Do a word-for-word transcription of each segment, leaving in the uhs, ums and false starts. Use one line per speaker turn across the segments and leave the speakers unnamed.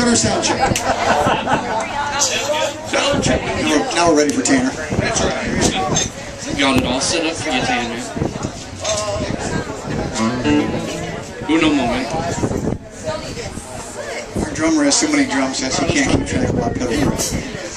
our sound check.
Sound check.
Now we're, now we're ready for Tanner.
That's right. Got it all set up for you, Tanner. Uno moment.
Our drummer has so many drum sets he can't keep track of what pedal we're on.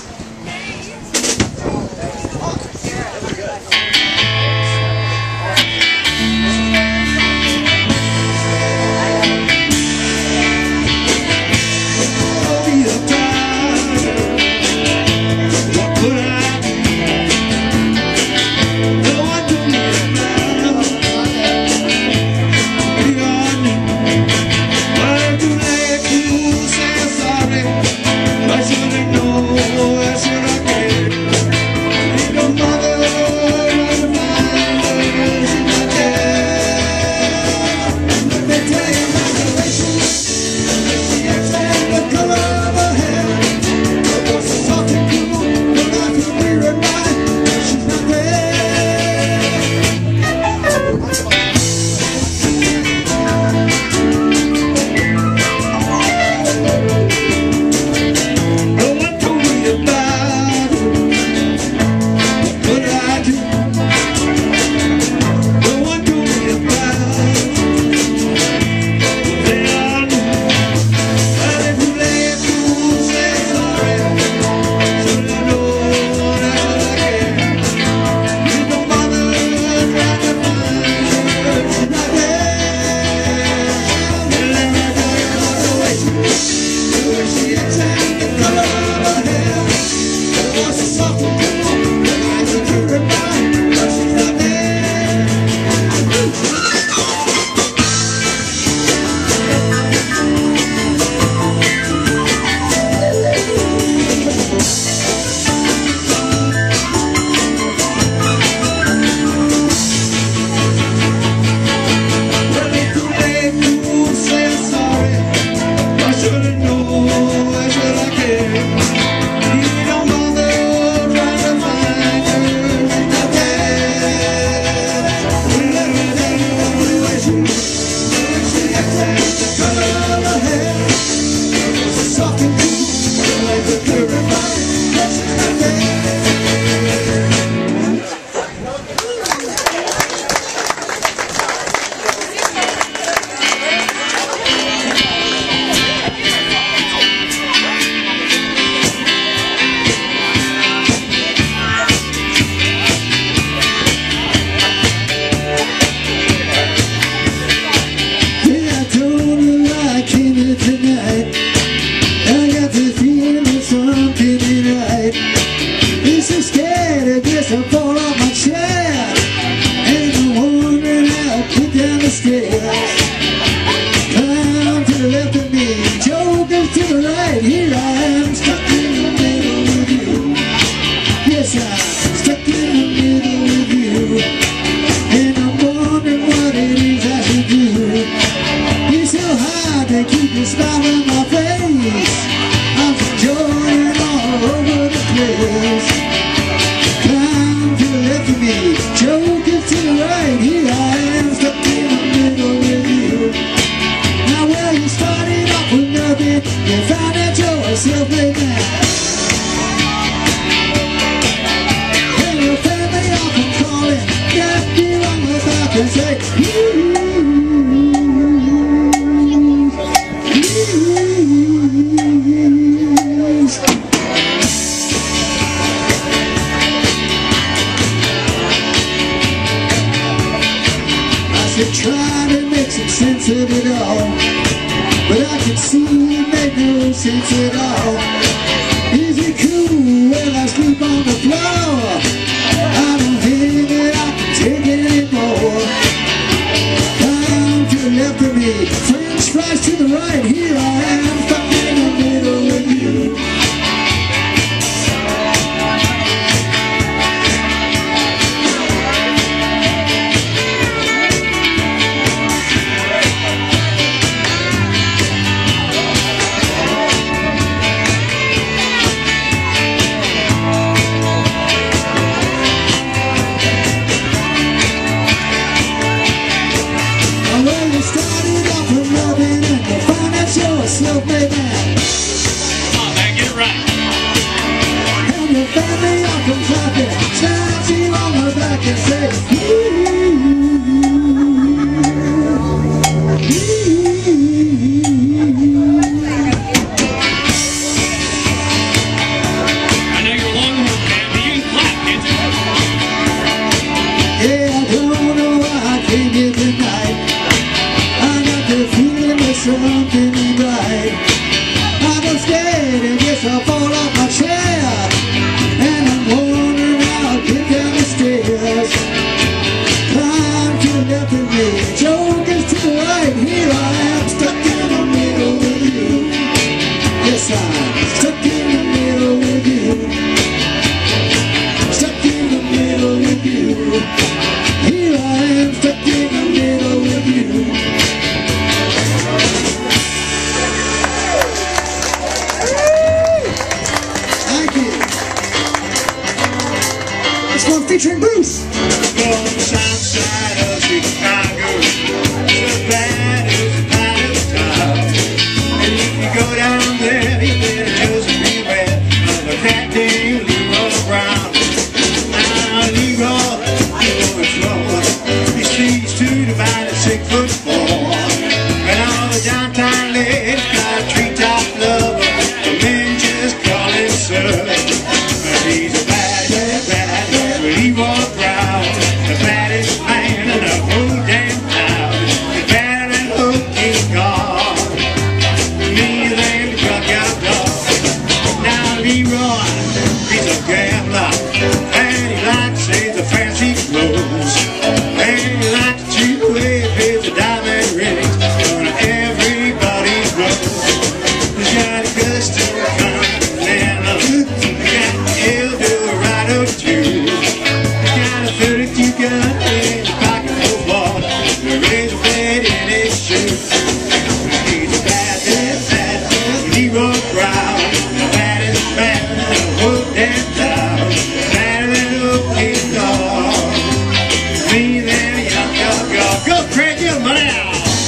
Trying to make some sense of it all, but I can see it make no sense at all. Is it cool when I sleep on the floor? I don't think that I can take it anymore. Time to the left of me, French fries to the right. Here I am, stuck in the middle with you. Started off from loving and you find out yours There's a bed in his shoe. He's a bad, bad, bad Leroy Brown. The baddest man in the whole damn town. Badder than a kid dog. Me there, yuck, yuck, yuck. Go crank your money out.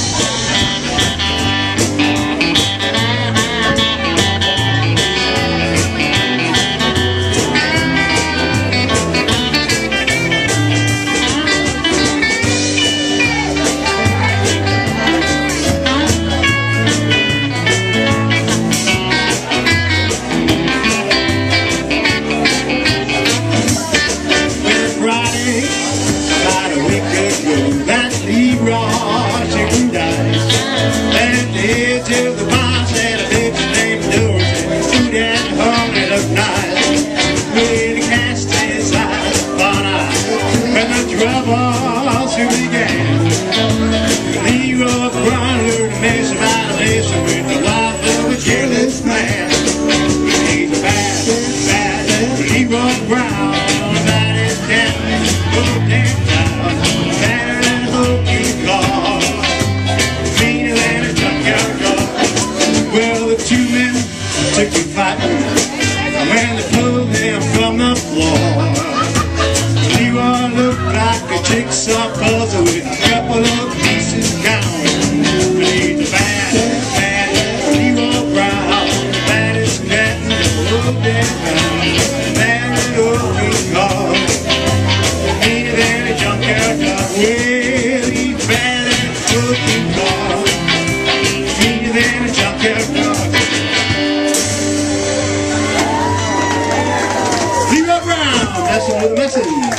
Troubles who began. Leroy Brown learned to mess about a messing with the wife of a careless man. He's a bad, bad Leroy Brown. About his down, oh damn town. Badder than a hokey car. Meaner than a junkyard dog. Well, the two men took to fighting when they pulled him from the floor. Leroy looked like a jigsaw puzzle with a couple of pieces counting. But he's a bad, bad Leroy Brown. Baddest cat in the whole damn town. Bad little green car. Meaner than a junkyard dog. Well, he's bad at a cooking car. Meaner than a junkyard dog. Leroy Brown, that's another message.